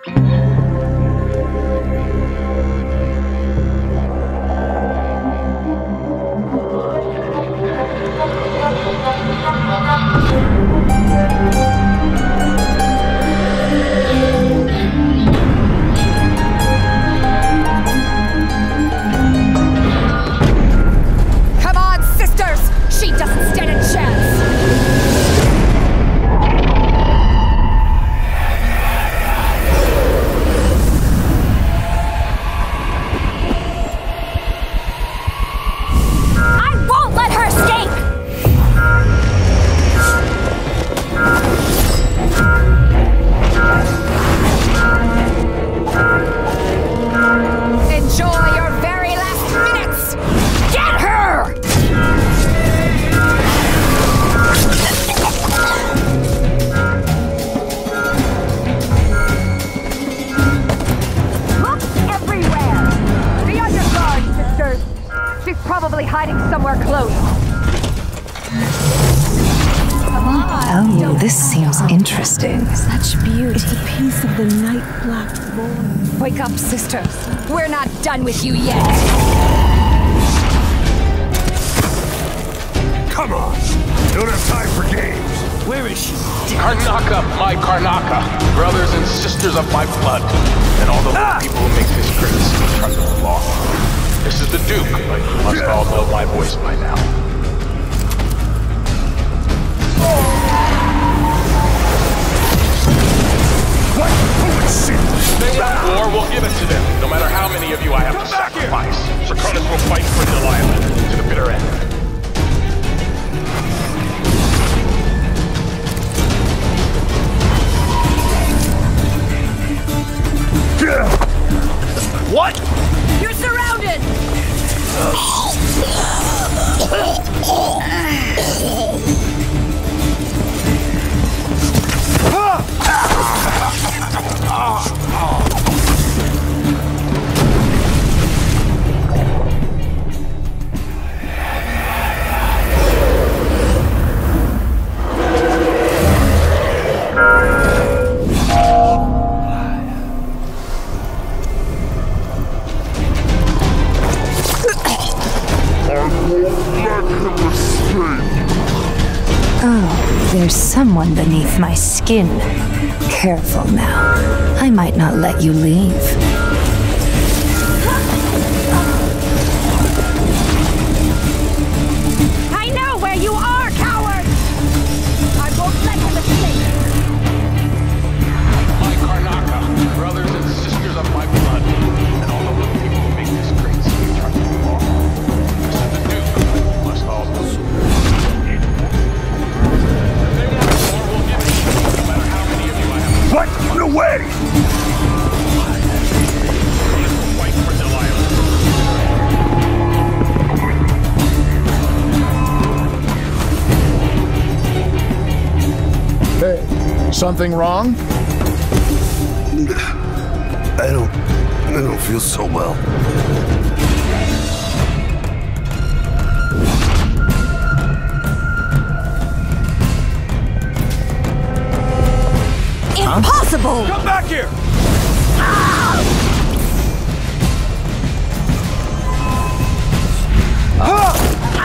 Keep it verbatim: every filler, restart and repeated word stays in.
Such beauty. It's a piece of the night black void. Wake up, sisters. We're not done with you yet. Come on. Don't have time for games. Where is she? Karnaca, my Karnaca. Brothers and sisters of my blood. And all the ah! people who make this great city trust the law. This is the Duke, but you must all know my voice by now. What? Holy shit! They want war, we'll give it to them, no matter how many of you I have Come to sacrifice. Serkonos will fight for Nil Island to the bitter end. What? You're surrounded! Oh, there's someone beneath my skin. Careful now. I might not let you leave. I know where you are, coward! I won't let him escape! My Karnaca, brothers and sisters of my blood, and all the little people who make this great city trust the law. This is the Duke, you must all know. What? No way! Hey, something wrong? I don't... I don't feel so well. Impossible! Come back here! Ah!